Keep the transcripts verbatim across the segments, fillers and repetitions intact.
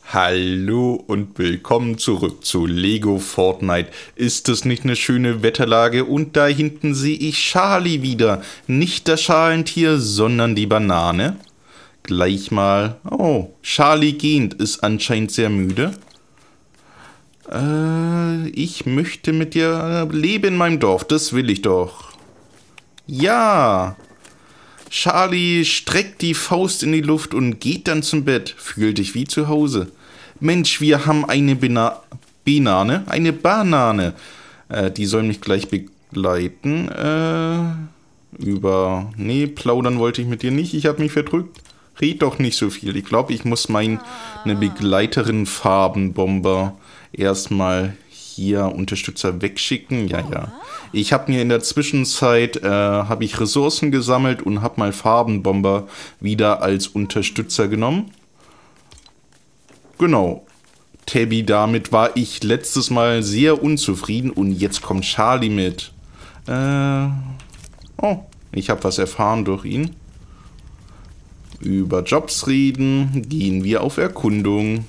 Hallo und willkommen zurück zu Lego Fortnite. Ist es nicht eine schöne Wetterlage? Und da hinten sehe ich Charlie wieder. Nicht das Schalentier, sondern die Banane. Gleich mal. Oh, Charlie gähnt, ist anscheinend sehr müde. Äh, ich möchte mit dir leben in meinem Dorf, das will ich doch. Ja. Charlie streckt die Faust in die Luft und geht dann zum Bett. Fühlt dich wie zu Hause. Mensch, wir haben eine Bena Banane, eine Banane. Äh, die soll mich gleich begleiten. Äh, über... Nee, plaudern wollte ich mit dir nicht. Ich habe mich verdrückt. Red doch nicht so viel. Ich glaube, ich muss meine Begleiterin Farbenbomber erstmal hier Unterstützer wegschicken. Ja, ja. Ich habe mir in der Zwischenzeit äh, habe ich Ressourcen gesammelt und habe mal Farbenbomber wieder als Unterstützer genommen. Genau. Tabby, damit war ich letztes Mal sehr unzufrieden und jetzt kommt Charlie mit. Äh, oh, ich habe was erfahren durch ihn. Über Jobs reden, gehen wir auf Erkundung.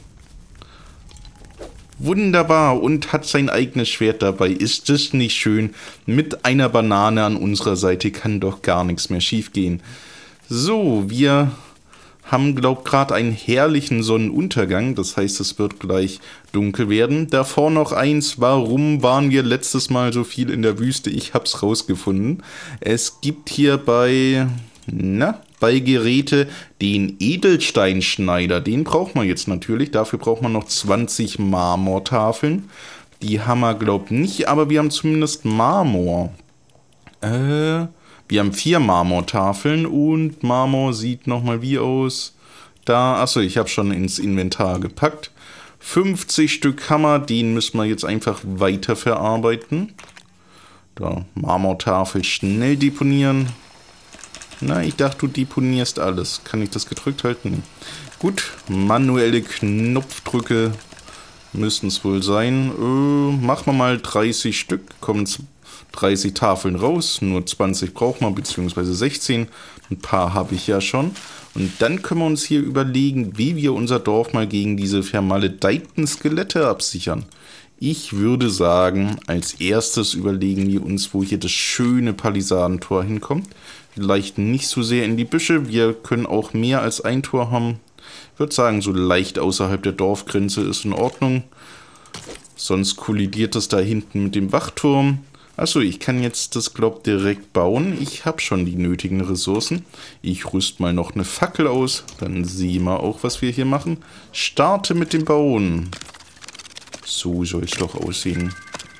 Wunderbar, und hat sein eigenes Schwert dabei. Ist das nicht schön? Mit einer Banane an unserer Seite kann doch gar nichts mehr schief gehen. So, wir haben, glaub, gerade einen herrlichen Sonnenuntergang. Das heißt, es wird gleich dunkel werden. Davor noch eins. Warum waren wir letztes Mal so viel in der Wüste? Ich hab's rausgefunden. Es gibt hier bei... Na... bei Geräte den Edelsteinschneider. Den braucht man jetzt natürlich. Dafür braucht man noch zwanzig Marmortafeln. Die haben wir, glaubt nicht, aber wir haben zumindest Marmor. Äh, wir haben vier Marmortafeln und Marmor sieht nochmal wie aus. Da, achso, ich habe schon ins Inventar gepackt. fünfzig Stück Hammer, den müssen wir jetzt einfach weiter verarbeiten. Da, Marmortafel schnell deponieren. Na, ich dachte, du deponierst alles. Kann ich das gedrückt halten? Gut, manuelle Knopfdrücke müssen es wohl sein. Äh, machen wir mal dreißig Stück. Kommen dreißig Tafeln raus. Nur zwanzig braucht man, beziehungsweise sechzehn. Ein paar habe ich ja schon. Und dann können wir uns hier überlegen, wie wir unser Dorf mal gegen diese vermaledeiten Skelette absichern. Ich würde sagen, als erstes überlegen wir uns, wo hier das schöne Palisadentor hinkommt. Vielleicht nicht so sehr in die Büsche. Wir können auch mehr als ein Tor haben. Ich würde sagen, so leicht außerhalb der Dorfgrenze ist in Ordnung. Sonst kollidiert es da hinten mit dem Wachturm. Achso, ich kann jetzt das, glaub, direkt bauen. Ich habe schon die nötigen Ressourcen. Ich rüste mal noch eine Fackel aus. Dann sehen wir auch, was wir hier machen. Starte mit dem Bauen. So soll es doch aussehen.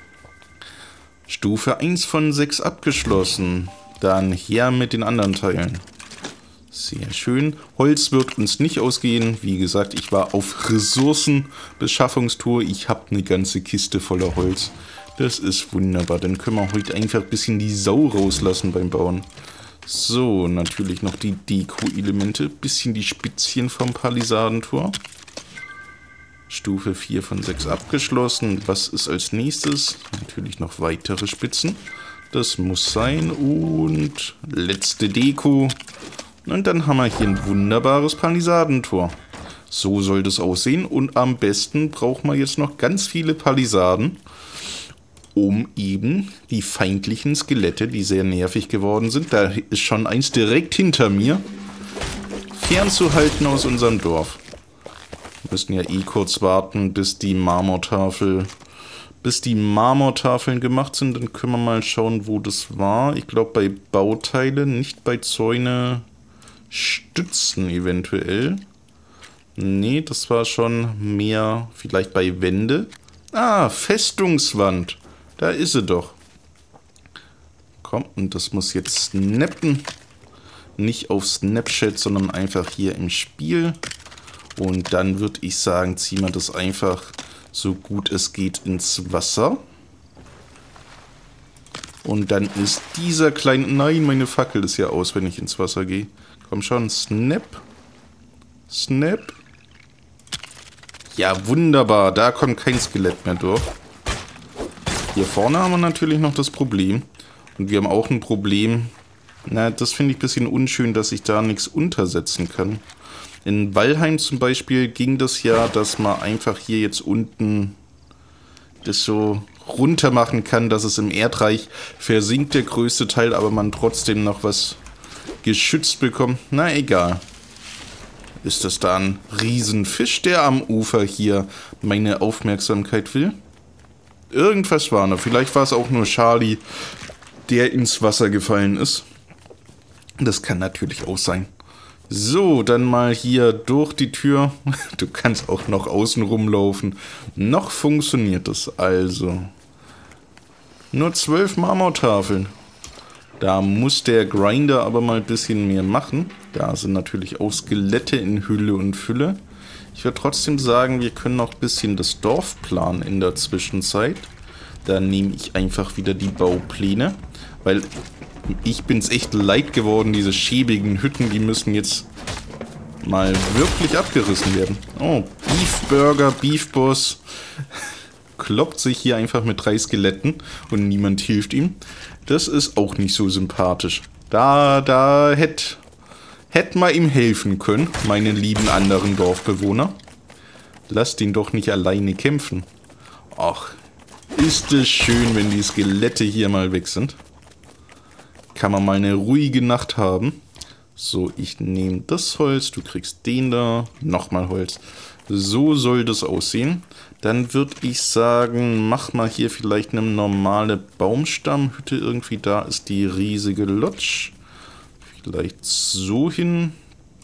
Stufe eins von sechs abgeschlossen. Dann her mit den anderen Teilen. Sehr schön. Holz wird uns nicht ausgehen. Wie gesagt, ich war auf Ressourcenbeschaffungstour. Ich habe eine ganze Kiste voller Holz. Das ist wunderbar. Dann können wir heute einfach ein bisschen die Sau rauslassen beim Bauen. So, natürlich noch die Deko-Elemente. Bisschen die Spitzchen vom Palisadentor. Stufe vier von sechs abgeschlossen. Was ist als nächstes? Natürlich noch weitere Spitzen. Das muss sein. Und letzte Deko. Und dann haben wir hier ein wunderbares Palisadentor. So soll das aussehen. Und am besten brauchen wir jetzt noch ganz viele Palisaden, um eben die feindlichen Skelette, die sehr nervig geworden sind, da ist schon eins direkt hinter mir, fernzuhalten aus unserem Dorf. Wir müssen ja eh kurz warten, bis die Marmortafel... Bis die Marmortafeln gemacht sind, dann können wir mal schauen, wo das war. Ich glaube bei Bauteile, nicht bei Zäune, Stützen eventuell. Nee, das war schon mehr vielleicht bei Wände. Ah, Festungswand. Da ist sie doch. Komm, und das muss jetzt snappen. Nicht auf Snapchat, sondern einfach hier im Spiel. Und dann würde ich sagen, ziehen wir das einfach... so gut es geht ins Wasser. Und dann ist dieser kleine... Nein, meine Fackel ist ja aus, wenn ich ins Wasser gehe. Komm schon, Snap. Snap. Ja, wunderbar. Da kommt kein Skelett mehr durch. Hier vorne haben wir natürlich noch das Problem. Und wir haben auch ein Problem. Na, das finde ich ein bisschen unschön, dass ich da nichts untersetzen kann. In Valheim zum Beispiel ging das ja, dass man einfach hier jetzt unten das so runter machen kann, dass es im Erdreich versinkt der größte Teil, aber man trotzdem noch was geschützt bekommt. Na egal. Ist das da ein Riesenfisch, der am Ufer hier meine Aufmerksamkeit will? Irgendwas war da. Vielleicht war es auch nur Charlie, der ins Wasser gefallen ist. Das kann natürlich auch sein. So, dann mal hier durch die Tür. Du kannst auch noch außen rumlaufen. Noch funktioniert es also. Nur zwölf Marmortafeln. Da muss der Grinder aber mal ein bisschen mehr machen. Da sind natürlich auch Skelette in Hülle und Fülle. Ich würde trotzdem sagen, wir können noch ein bisschen das Dorf planen in der Zwischenzeit. Da nehme ich einfach wieder die Baupläne. Weil ich bin es echt leid geworden, diese schäbigen Hütten, die müssen jetzt mal wirklich abgerissen werden. Oh, Beef Burger, Beef Boss kloppt sich hier einfach mit drei Skeletten und niemand hilft ihm. Das ist auch nicht so sympathisch. Da, da hätte hätt man ihm helfen können, meine lieben anderen Dorfbewohner. Lasst ihn doch nicht alleine kämpfen. Ach, ist es schön, wenn die Skelette hier mal weg sind. Kann man mal eine ruhige Nacht haben. So, ich nehme das Holz, du kriegst den da, nochmal Holz. So soll das aussehen. Dann würde ich sagen, mach mal hier vielleicht eine normale Baumstammhütte irgendwie. Da ist die riesige Lodge. Vielleicht so hin.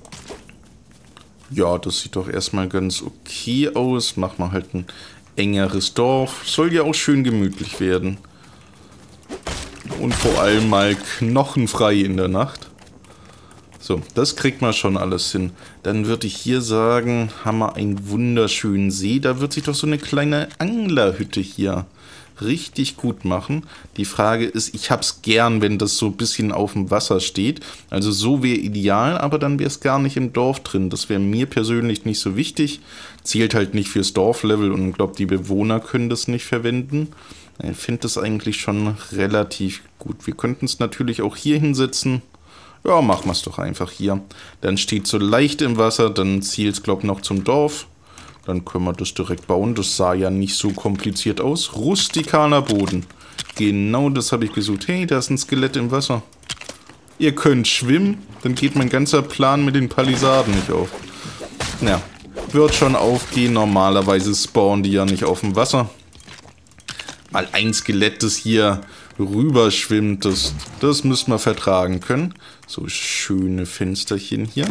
Ja, das sieht doch erstmal ganz okay aus. Mach mal halt ein engeres Dorf. Soll ja auch schön gemütlich werden. Und vor allem mal knochenfrei in der Nacht. So, das kriegt man schon alles hin. Dann würde ich hier sagen, haben wir einen wunderschönen See. Da wird sich doch so eine kleine Anglerhütte hier richtig gut machen. Die Frage ist, ich habe es gern, wenn das so ein bisschen auf dem Wasser steht. Also so wäre ideal, aber dann wäre es gar nicht im Dorf drin. Das wäre mir persönlich nicht so wichtig. Zählt halt nicht fürs Dorflevel und ich glaube, die Bewohner können das nicht verwenden. Ich finde das eigentlich schon relativ gut. Wir könnten es natürlich auch hier hinsetzen. Ja, machen wir es doch einfach hier. Dann steht so leicht im Wasser, dann zielt es, glaube ich, noch zum Dorf. Dann können wir das direkt bauen. Das sah ja nicht so kompliziert aus. Rustikaler Boden. Genau das habe ich gesucht. Hey, da ist ein Skelett im Wasser. Ihr könnt schwimmen, dann geht mein ganzer Plan mit den Palisaden nicht auf. Ja, wird schon aufgehen. Normalerweise spawnen die ja nicht auf dem Wasser. Mal ein Skelett, das hier rüber schwimmt, das, das müssen wir vertragen können. So schöne Fensterchen hier.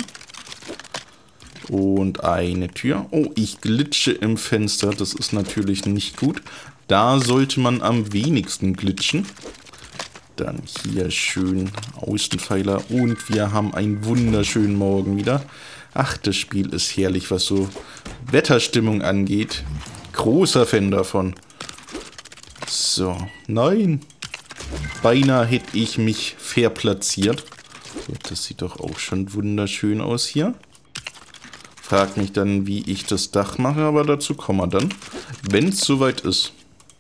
Und eine Tür. Oh, ich glitsche im Fenster. Das ist natürlich nicht gut. Da sollte man am wenigsten glitschen. Dann hier schön Außenpfeiler. Und wir haben einen wunderschönen Morgen wieder. Ach, das Spiel ist herrlich, was so Wetterstimmung angeht. Großer Fan davon. So, nein. Beinahe hätte ich mich verplatziert. So, das sieht doch auch schon wunderschön aus hier. Frag mich dann, wie ich das Dach mache, aber dazu kommen wir dann, wenn es soweit ist.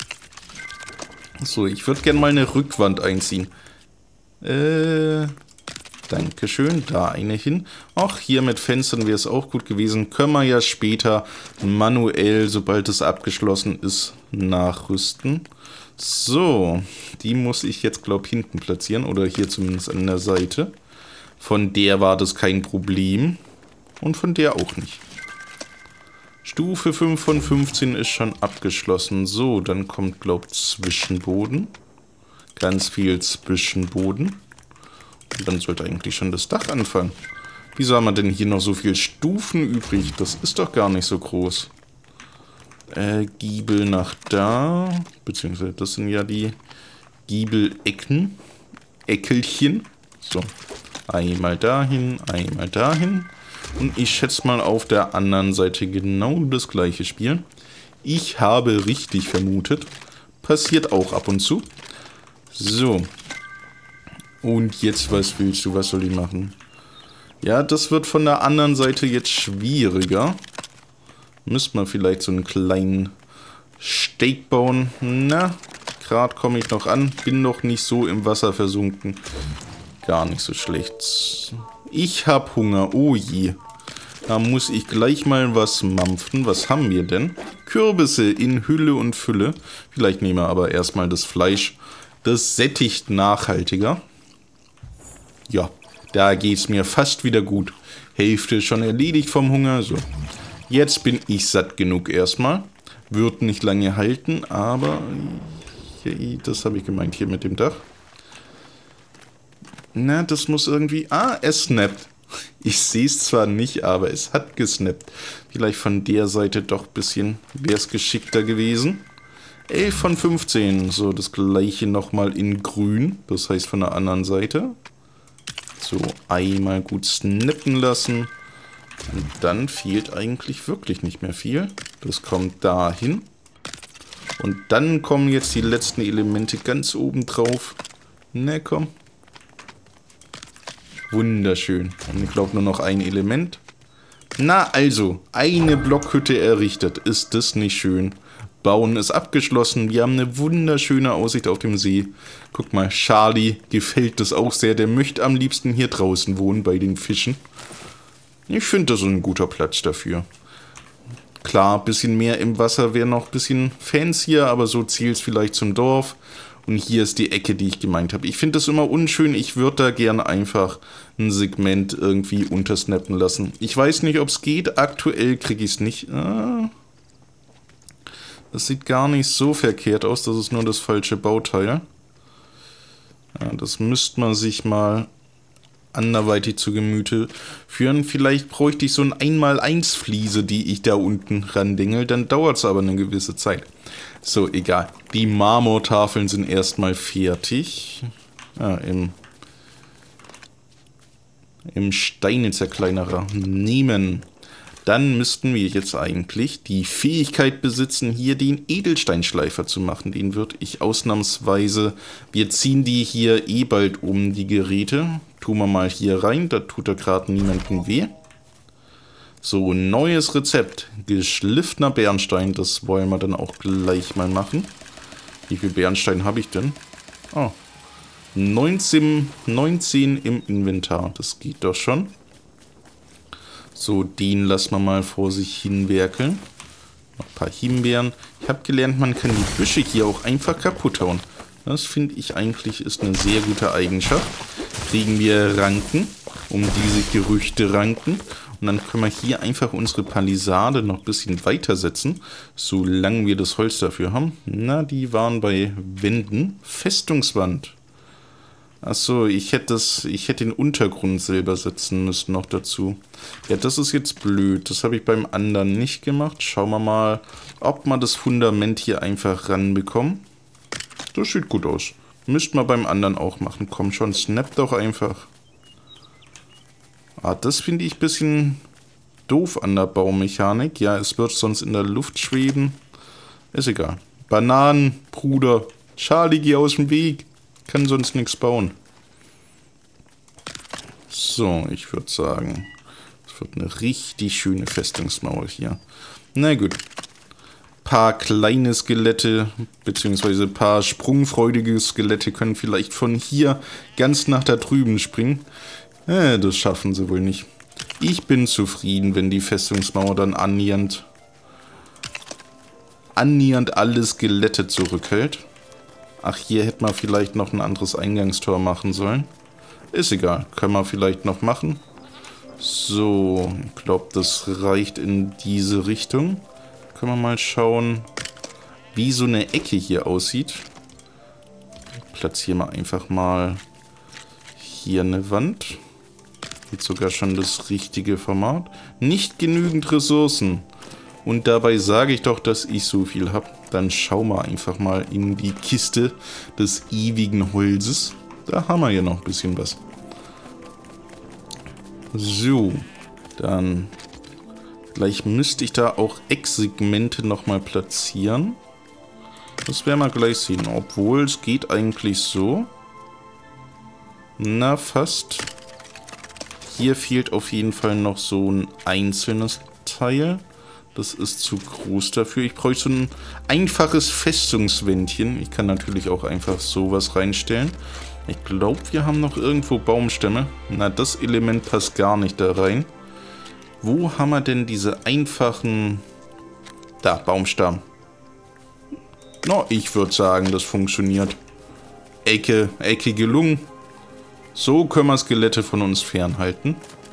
So, ich würde gerne mal eine Rückwand einziehen. Äh, Dankeschön, da eine hin. Ach, hier mit Fenstern wäre es auch gut gewesen. Können wir ja später manuell, sobald es abgeschlossen ist, nachrüsten. So, die muss ich jetzt, glaube ich, hinten platzieren. Oder hier zumindest an der Seite. Von der war das kein Problem. Und von der auch nicht. Stufe fünf von fünfzehn ist schon abgeschlossen. So, dann kommt, glaube ich, Zwischenboden. Ganz viel Zwischenboden. Und dann sollte eigentlich schon das Dach anfangen. Wieso haben wir denn hier noch so viele Stufen übrig? Das ist doch gar nicht so groß. Äh, Giebel nach da. Beziehungsweise das sind ja die Giebelecken. Eckelchen. So. Einmal dahin, einmal dahin. Und ich schätze mal auf der anderen Seite genau das gleiche Spiel. Ich habe richtig vermutet. Passiert auch ab und zu. So. Und jetzt, was willst du? Was soll ich machen? Ja, das wird von der anderen Seite jetzt schwieriger. Müsste man vielleicht so einen kleinen Steg bauen. Na, gerade komme ich noch an. Bin noch nicht so im Wasser versunken. Gar nicht so schlecht. Ich habe Hunger. Oh je. Da muss ich gleich mal was mampfen. Was haben wir denn? Kürbisse in Hülle und Fülle. Vielleicht nehmen wir aber erstmal das Fleisch. Das sättigt nachhaltiger. Ja, da geht es mir fast wieder gut. Hälfte schon erledigt vom Hunger. So, jetzt bin ich satt genug erstmal. Wird nicht lange halten, aber... Das habe ich gemeint hier mit dem Dach. Na, das muss irgendwie... Ah, es snappt. Ich sehe es zwar nicht, aber es hat gesnappt. Vielleicht von der Seite doch ein bisschen, wäre es geschickter gewesen. elf von fünfzehn. So, das gleiche nochmal in grün. Das heißt von der anderen Seite. So, einmal gut snappen lassen. Und dann fehlt eigentlich wirklich nicht mehr viel. Das kommt dahin. Und dann kommen jetzt die letzten Elemente ganz oben drauf. Na komm. Wunderschön. Und ich glaube nur noch ein Element. Na also, eine Blockhütte errichtet. Ist das nicht schön? Bauen ist abgeschlossen. Wir haben eine wunderschöne Aussicht auf dem See. Guck mal, Charlie gefällt das auch sehr. Der möchte am liebsten hier draußen wohnen bei den Fischen. Ich finde, das ist ein guter Platz dafür. Klar, ein bisschen mehr im Wasser wäre noch ein bisschen fancier, aber so zielt es vielleicht zum Dorf. Und hier ist die Ecke, die ich gemeint habe. Ich finde das immer unschön. Ich würde da gerne einfach ein Segment irgendwie untersnappen lassen. Ich weiß nicht, ob es geht. Aktuell kriege ich es nicht. Ah, das sieht gar nicht so verkehrt aus. Das ist nur das falsche Bauteil. Ja, das müsste man sich mal anderweitig zu Gemüte führen. Vielleicht bräuchte ich so ein eins mal eins Fliese, die ich da unten randingel. Dann dauert es aber eine gewisse Zeit. So, egal. Die Marmortafeln sind erstmal fertig. Ja, im, im Steinezerkleinerer nehmen. Dann müssten wir jetzt eigentlich die Fähigkeit besitzen, hier den Edelsteinschleifer zu machen. Den würde ich ausnahmsweise... Wir ziehen die hier eh bald um, die Geräte. Tun wir mal hier rein, da tut er gerade niemandem weh. So, neues Rezept. Geschliffener Bernstein, das wollen wir dann auch gleich mal machen. Wie viel Bernstein habe ich denn? Oh, neunzehn, neunzehn im Inventar, das geht doch schon. So, den lassen wir mal vor sich hin werkeln. Noch ein paar Himbeeren. Ich habe gelernt, man kann die Büsche hier auch einfach kaputt hauen. Das finde ich eigentlich ist eine sehr gute Eigenschaft. Kriegen wir Ranken, um diese Gerüchte ranken. Und dann können wir hier einfach unsere Palisade noch ein bisschen weitersetzen, solange wir das Holz dafür haben. Na, die waren bei Wänden. Festungswand. Achso, ich hätte das, ich hätte den Untergrund selber setzen müssen noch dazu. Ja, das ist jetzt blöd. Das habe ich beim anderen nicht gemacht. Schauen wir mal, ob wir das Fundament hier einfach ranbekommen. Das sieht gut aus. Müssten wir beim anderen auch machen. Komm schon, snap doch einfach. Ah, das finde ich ein bisschen doof an der Baumechanik. Ja, es wird sonst in der Luft schweben. Ist egal. Bananen, Bruder. Charlie, geh aus dem Weg. Kann sonst nichts bauen. So, ich würde sagen, es wird eine richtig schöne Festungsmauer hier. Na gut. Paar kleine Skelette, beziehungsweise ein paar sprungfreudige Skelette können vielleicht von hier ganz nach da drüben springen. Äh, das schaffen sie wohl nicht. Ich bin zufrieden, wenn die Festungsmauer dann annähernd, annähernd alle Skelette zurückhält. Ach, hier hätte man vielleicht noch ein anderes Eingangstor machen sollen. Ist egal, können wir vielleicht noch machen. So, ich glaube, das reicht in diese Richtung. Können wir mal schauen, wie so eine Ecke hier aussieht. Platzieren wir einfach mal hier eine Wand. Jetzt sogar schon das richtige Format. Nicht genügend Ressourcen. Und dabei sage ich doch, dass ich so viel habe. Dann schauen wir einfach mal in die Kiste des ewigen Holzes. Da haben wir ja noch ein bisschen was. So, dann gleich müsste ich da auch Ecksegmente nochmal platzieren. Das werden wir gleich sehen. Obwohl, es geht eigentlich so. Na, fast. Hier fehlt auf jeden Fall noch so ein einzelnes Teil. Das ist zu groß dafür. Ich bräuchte so ein einfaches Festungswändchen. Ich kann natürlich auch einfach sowas reinstellen. Ich glaube, wir haben noch irgendwo Baumstämme. Na, das Element passt gar nicht da rein. Wo haben wir denn diese einfachen... Da, Baumstamm. No, ich würde sagen, das funktioniert. Ecke, Ecke gelungen. So können wir Skelette von uns fernhalten.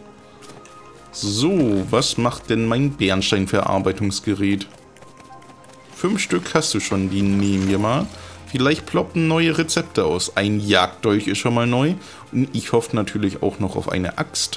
So, was macht denn mein Bernsteinverarbeitungsgerät? Fünf Stück hast du schon, die nehmen wir mal. Vielleicht ploppen neue Rezepte aus. Ein Jagddolch ist schon mal neu. Und ich hoffe natürlich auch noch auf eine Axt.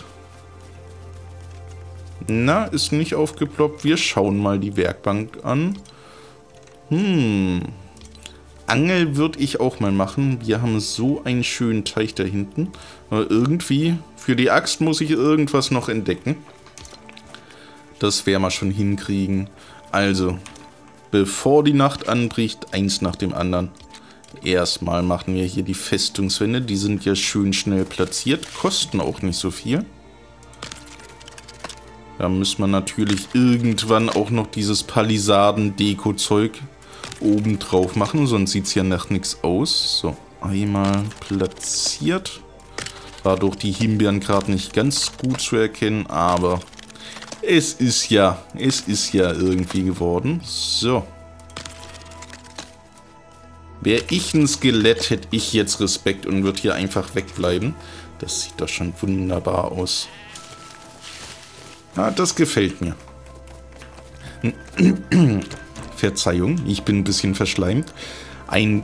Na, ist nicht aufgeploppt. Wir schauen mal die Werkbank an. Hm. Angel würde ich auch mal machen. Wir haben so einen schönen Teich da hinten. Aber irgendwie, für die Axt muss ich irgendwas noch entdecken. Das werden wir schon hinkriegen. Also, bevor die Nacht anbricht, eins nach dem anderen. Erstmal machen wir hier die Festungswände. Die sind ja schön schnell platziert. Kosten auch nicht so viel. Da müssen wir natürlich irgendwann auch noch dieses Palisaden-Deko-Zeug oben drauf machen, sonst sieht es ja nach nichts aus. So, einmal platziert. War durch die Himbeeren gerade nicht ganz gut zu erkennen, aber es ist ja, es ist ja irgendwie geworden. So. Wäre ich ein Skelett, hätte ich jetzt Respekt und würde hier einfach wegbleiben. Das sieht doch schon wunderbar aus. Ah, das gefällt mir. Verzeihung, ich bin ein bisschen verschleimt. Ein...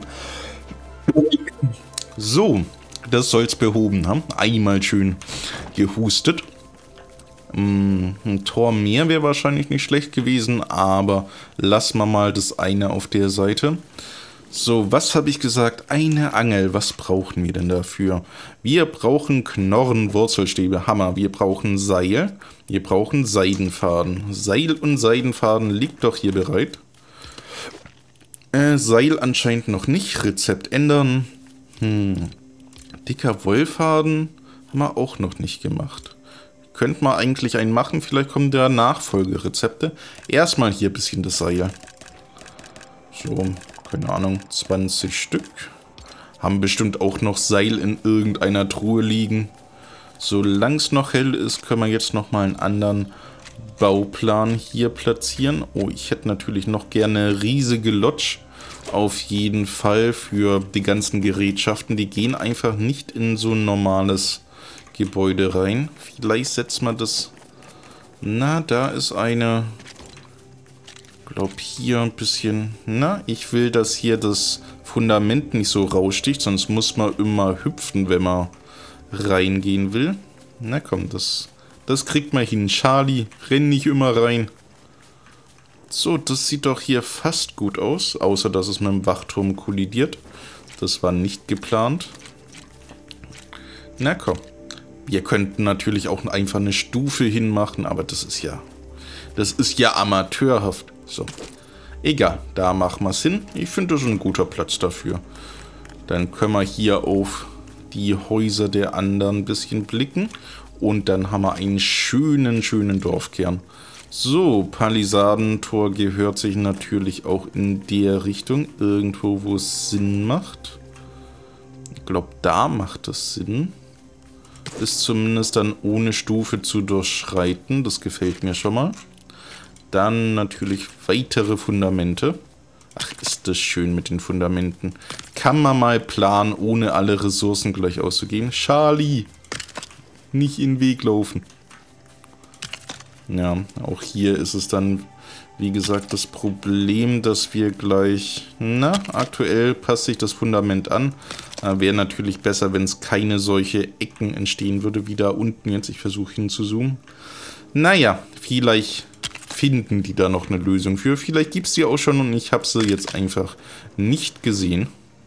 So, das soll's behoben haben. Einmal schön gehustet. Ein Tor mehr wäre wahrscheinlich nicht schlecht gewesen, aber lassen wir mal das eine auf der Seite. So, was habe ich gesagt? Eine Angel. Was brauchen wir denn dafür? Wir brauchen Knorren, Wurzelstäbe, Hammer. Wir brauchen Seil. Wir brauchen Seidenfaden. Seil und Seidenfaden liegt doch hier bereit. Äh, Seil anscheinend noch nicht. Rezept ändern. Hm. Dicker Wollfaden haben wir auch noch nicht gemacht. Könnte man eigentlich einen machen. Vielleicht kommen da Nachfolgerezepte. Erstmal hier ein bisschen das Seil. So, keine Ahnung, zwanzig Stück. Haben bestimmt auch noch Seil in irgendeiner Truhe liegen. Solange es noch hell ist, können wir jetzt nochmal einen anderen Bauplan hier platzieren. Oh, ich hätte natürlich noch gerne riesige Lodge. Auf jeden Fall für die ganzen Gerätschaften. Die gehen einfach nicht in so ein normales Gebäude rein. Vielleicht setzen wir das... Na, da ist eine... Ich glaube hier ein bisschen... Na, ich will, dass hier das Fundament nicht so raussticht. Sonst muss man immer hüpfen, wenn man reingehen will. Na komm, das, das kriegt man hin. Charlie, renn nicht immer rein. So, das sieht doch hier fast gut aus. Außer, dass es mit dem Wachturm kollidiert. Das war nicht geplant. Na komm. Wir könnten natürlich auch einfach eine Stufe hinmachen, aber das ist ja... Das ist ja amateurhaft. So. Egal, da machen wir es hin. Ich finde, das ist ein guter Platz dafür. Dann können wir hier auf die Häuser der anderen ein bisschen blicken. Und dann haben wir einen schönen, schönen Dorfkern. So, Palisadentor gehört sich natürlich auch in der Richtung. Irgendwo, wo es Sinn macht. Ich glaube, da macht es Sinn. Ist zumindest dann ohne Stufe zu durchschreiten. Das gefällt mir schon mal. Dann natürlich weitere Fundamente. Ach, ist das schön mit den Fundamenten. Kann man mal planen, ohne alle Ressourcen gleich auszugeben. Charlie! Nicht in den Weg laufen. Ja, auch hier ist es dann, wie gesagt, das Problem, dass wir gleich... Na, aktuell passt sich das Fundament an. Äh, Wäre natürlich besser, wenn es keine solche Ecken entstehen würde, wie da unten jetzt. Ich versuche hinzuzoomen. Naja, vielleicht finden die da noch eine Lösung für. Vielleicht gibt es die auch schon und ich habe sie jetzt einfach nicht gesehen.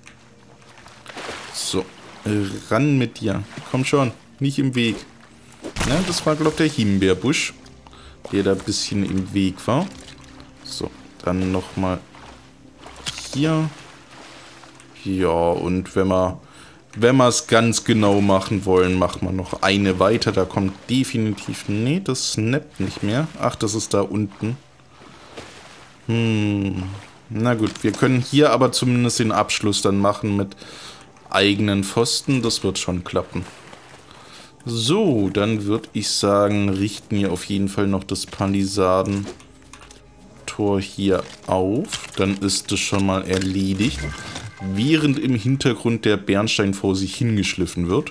So, ran mit dir. Komm schon, nicht im Weg. Na, das war, glaube ich, der Himbeerbusch, der da ein bisschen im Weg war. So, dann nochmal hier. Ja, und wenn wir wenn wir es ganz genau machen wollen, machen wir noch eine weiter. Da kommt definitiv... Nee, das snappt nicht mehr. Ach, das ist da unten. Hm. Na gut, wir können hier aber zumindest den Abschluss dann machen mit eigenen Pfosten. Das wird schon klappen. So, dann würde ich sagen, richten wir auf jeden Fall noch das Palisadentor hier auf. Dann ist das schon mal erledigt. Während im Hintergrund der Bernstein vor sich hingeschliffen wird.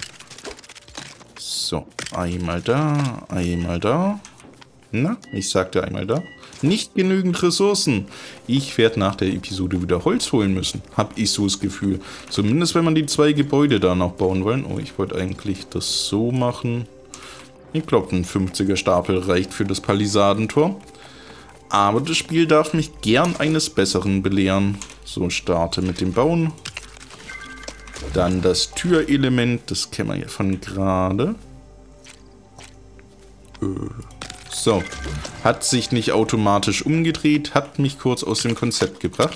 So, einmal da, einmal da. Na, ich sagte einmal da. Nicht genügend Ressourcen. Ich werde nach der Episode wieder Holz holen müssen. Hab ich so das Gefühl. Zumindest wenn man die zwei Gebäude da noch bauen wollen. Oh, ich wollte eigentlich das so machen. Ich glaube, ein fünfziger Stapel reicht für das Palisadentor. Aber das Spiel darf mich gern eines Besseren belehren. So, starte mit dem Bauen. Dann das Türelement. Das kennen wir ja von gerade. Äh. So, hat sich nicht automatisch umgedreht, hat mich kurz aus dem Konzept gebracht.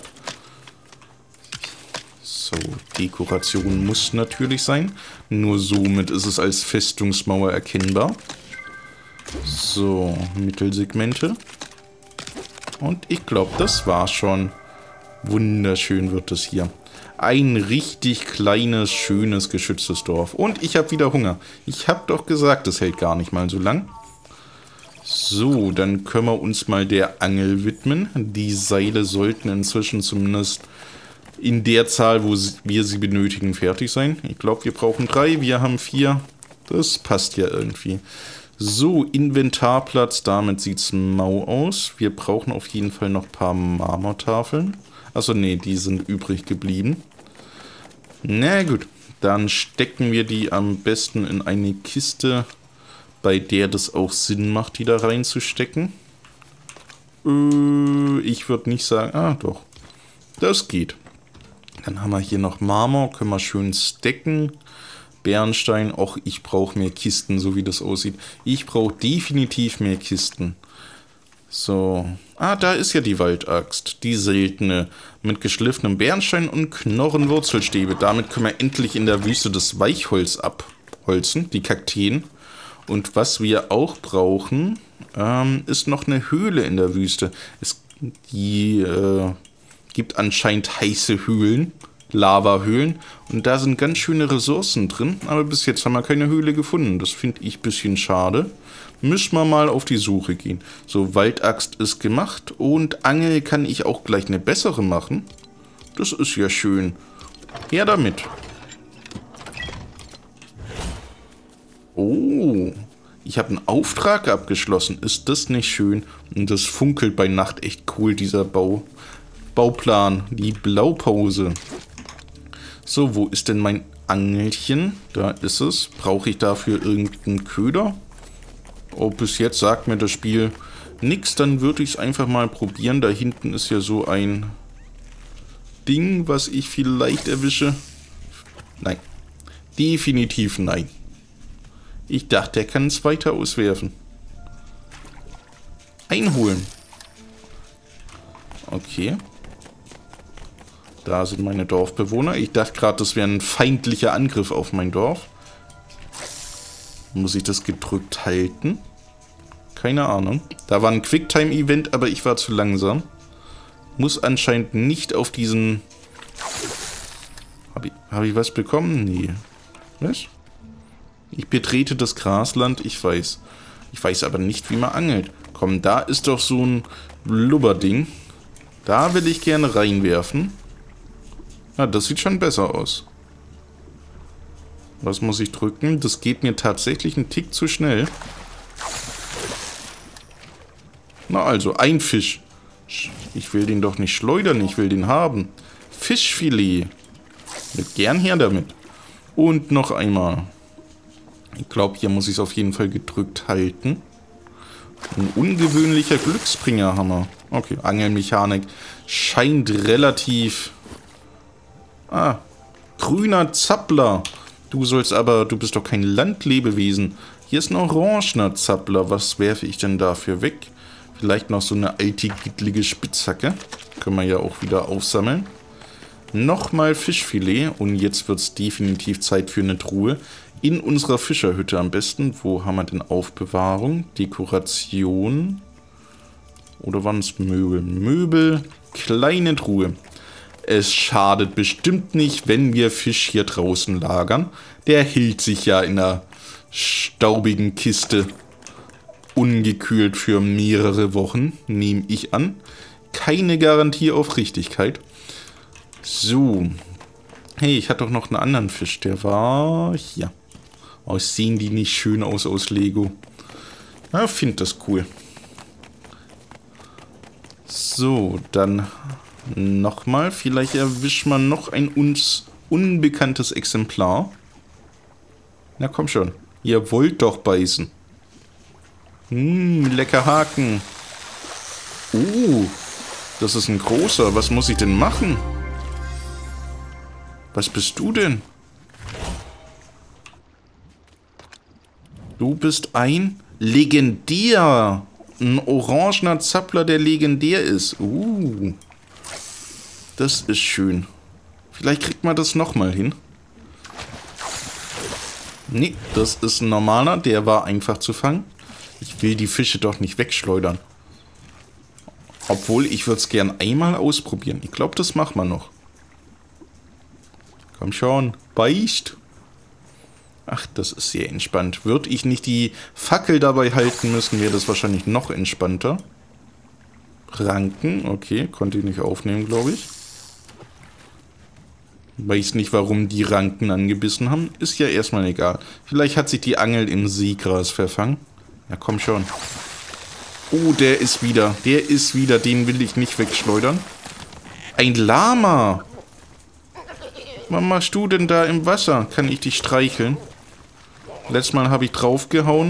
So, Dekoration muss natürlich sein. Nur somit ist es als Festungsmauer erkennbar. So, Mittelsegmente. Und ich glaube, das war's schon. Wunderschön wird es hier. Ein richtig kleines, schönes, geschütztes Dorf. Und ich habe wieder Hunger. Ich habe doch gesagt, es hält gar nicht mal so lang. So, dann können wir uns mal der Angel widmen. Die Seile sollten inzwischen zumindest in der Zahl, wo wir sie benötigen, fertig sein. Ich glaube, wir brauchen drei, wir haben vier. Das passt ja irgendwie. So, Inventarplatz, damit sieht es mau aus. Wir brauchen auf jeden Fall noch ein paar Marmortafeln. Achso, nee, die sind übrig geblieben. Na gut, dann stecken wir die am besten in eine Kiste, bei der das auch Sinn macht, die da reinzustecken. Äh, ich würde nicht sagen... Ah, doch. Das geht. Dann haben wir hier noch Marmor. Können wir schön stacken. Bernstein. Auch ich brauche mehr Kisten, so wie das aussieht. Ich brauche definitiv mehr Kisten. So. Ah, da ist ja die Waldaxt. Die seltene. Mit geschliffenem Bernstein und Knorrenwurzelstäbe. Damit können wir endlich in der Wüste das Weichholz abholzen. Die Kakteen. Und was wir auch brauchen, ähm, ist noch eine Höhle in der Wüste. Es die, äh, gibt anscheinend heiße Höhlen, Lavahöhlen. Und da sind ganz schöne Ressourcen drin. Aber bis jetzt haben wir keine Höhle gefunden. Das finde ich ein bisschen schade. Müssen wir mal auf die Suche gehen. So, Waldaxt ist gemacht. Und Angel kann ich auch gleich eine bessere machen. Das ist ja schön. Her damit. Oh, ich habe einen Auftrag abgeschlossen. Ist das nicht schön? Und das funkelt bei Nacht echt cool, dieser Bau, Bauplan. Die Blaupause. So, wo ist denn mein Angelchen? Da ist es. Brauche ich dafür irgendeinen Köder? Oh, bis jetzt sagt mir das Spiel nichts. Dann würde ich es einfach mal probieren. Da hinten ist ja so ein Ding, was ich vielleicht erwische. Nein. Definitiv nein. Ich dachte, er kann es weiter auswerfen. Einholen. Okay. Da sind meine Dorfbewohner. Ich dachte gerade, das wäre ein feindlicher Angriff auf mein Dorf. Muss ich das gedrückt halten? Keine Ahnung. Da war ein Quicktime-Event, aber ich war zu langsam. Muss anscheinend nicht auf diesen... Habe ich, hab ich was bekommen? Nee. Was? Ich betrete das Grasland, ich weiß. Ich weiß aber nicht, wie man angelt. Komm, da ist doch so ein Blubberding. Da will ich gerne reinwerfen. Ja, das sieht schon besser aus. Was muss ich drücken? Das geht mir tatsächlich einen Tick zu schnell. Na also, ein Fisch. Ich will den doch nicht schleudern, ich will den haben. Fischfilet. Mit gern her damit. Und noch einmal. Ich glaube, hier muss ich es auf jeden Fall gedrückt halten. Ein ungewöhnlicher Glücksbringerhammer. Okay, Angelmechanik scheint relativ... Ah, grüner Zappler. Du sollst aber, du bist doch kein Landlebewesen. Hier ist ein orangener Zappler. Was werfe ich denn dafür weg? Vielleicht noch so eine alte, gittlige Spitzhacke. Können wir ja auch wieder aufsammeln. Nochmal Fischfilet. Und jetzt wird es definitiv Zeit für eine Truhe. In unserer Fischerhütte am besten. Wo haben wir denn Aufbewahrung? Dekoration. Oder waren es Möbel? Möbel, kleine Truhe. Es schadet bestimmt nicht, wenn wir Fisch hier draußen lagern. Der hält sich ja in der staubigen Kiste ungekühlt für mehrere Wochen, nehme ich an. Keine Garantie auf Richtigkeit. So. Hey, ich hatte doch noch einen anderen Fisch. Der war hier. Oh, sehen die nicht schön aus aus Lego. Ja, finde das cool. So, dann nochmal. Vielleicht erwischt man noch ein uns unbekanntes Exemplar. Na komm schon. Ihr wollt doch beißen. Hm, lecker Haken. Uh, das ist ein großer. Was muss ich denn machen? Was bist du denn? Du bist ein Legendär. Ein orangener Zappler, der legendär ist. Uh, das ist schön. Vielleicht kriegt man das nochmal hin. Nee, das ist ein normaler. Der war einfach zu fangen. Ich will die Fische doch nicht wegschleudern. Obwohl, ich würde es gern einmal ausprobieren. Ich glaube, das machen wir noch. Komm schon, beicht. Ach, das ist sehr entspannt. Würde ich nicht die Fackel dabei halten müssen, wäre das wahrscheinlich noch entspannter. Ranken, okay, konnte ich nicht aufnehmen, glaube ich. Weiß nicht, warum die Ranken angebissen haben. Ist ja erstmal egal. Vielleicht hat sich die Angel im Seegras verfangen. Ja, komm schon. Oh, der ist wieder. Der ist wieder. Den will ich nicht wegschleudern. Ein Lama. Was machst du denn da im Wasser? Kann ich dich streicheln? Letztes Mal habe ich draufgehauen.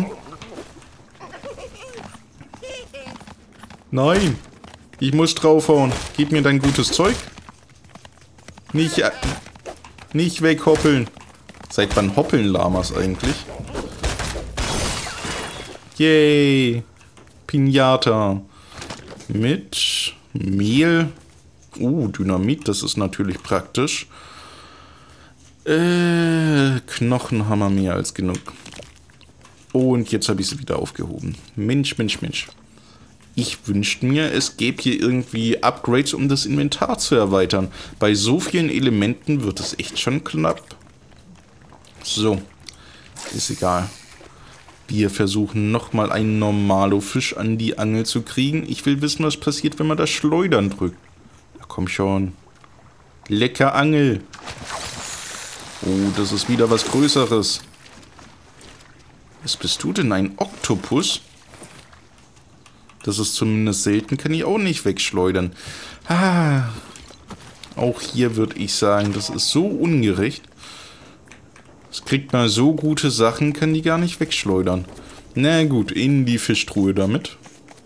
Nein. Ich muss draufhauen. Gib mir dein gutes Zeug. Nicht, äh, nicht weghoppeln. Seit wann hoppeln Lamas eigentlich? Yay. Pinata. Mit Mehl. Uh, Dynamit, das ist natürlich praktisch. Äh, Knochen haben wir mehr als genug. Und jetzt habe ich sie wieder aufgehoben. Mensch, Mensch, Mensch. Ich wünschte mir, es gäbe hier irgendwie Upgrades, um das Inventar zu erweitern. Bei so vielen Elementen wird es echt schon knapp. So. Ist egal. Wir versuchen nochmal einen Normalo-Fisch an die Angel zu kriegen. Ich will wissen, was passiert, wenn man das Schleudern drückt. Ja, komm schon. Lecker Angel. Oh, das ist wieder was Größeres. Was bist du denn? Ein Oktopus? Das ist zumindest selten, kann ich auch nicht wegschleudern. Ah. Auch hier würde ich sagen, das ist so ungerecht. Es kriegt mal so gute Sachen, kann die gar nicht wegschleudern. Na gut, in die Fischtruhe damit.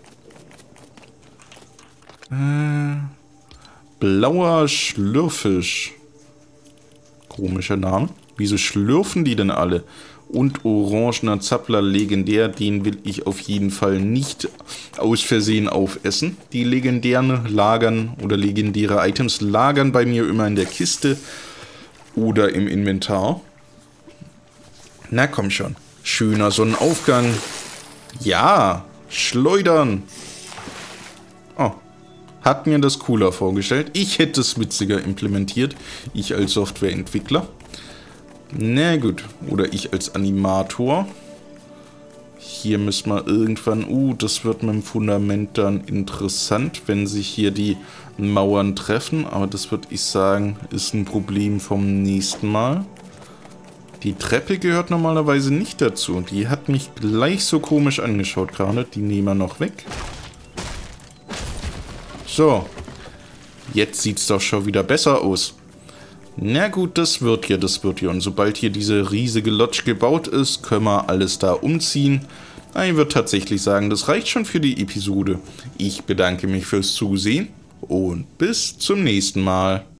Äh, blauer Schlürfisch. Komischer Name. Wieso schlürfen die denn alle? Und orangener Zappler legendär, den will ich auf jeden Fall nicht aus Versehen aufessen. Die legendären lagern oder legendäre Items lagern bei mir immer in der Kiste oder im Inventar. Na komm schon. Schöner Sonnenaufgang. Ja, schleudern. Oh, hat mir das cooler vorgestellt. Ich hätte es witziger implementiert. Ich als Softwareentwickler. Na gut. Oder ich als Animator. Hier müssen wir irgendwann... Uh, das wird mit dem Fundament dann interessant, wenn sich hier die Mauern treffen. Aber das würde ich sagen, ist ein Problem vom nächsten Mal. Die Treppe gehört normalerweise nicht dazu. Die hat mich gleich so komisch angeschaut gerade. Die nehmen wir noch weg. So. Jetzt sieht es doch schon wieder besser aus. Na gut, das wird ja, das wird ja. Und sobald hier diese riesige Lodge gebaut ist, können wir alles da umziehen. Ich würde tatsächlich sagen, das reicht schon für die Episode. Ich bedanke mich fürs Zusehen und bis zum nächsten Mal.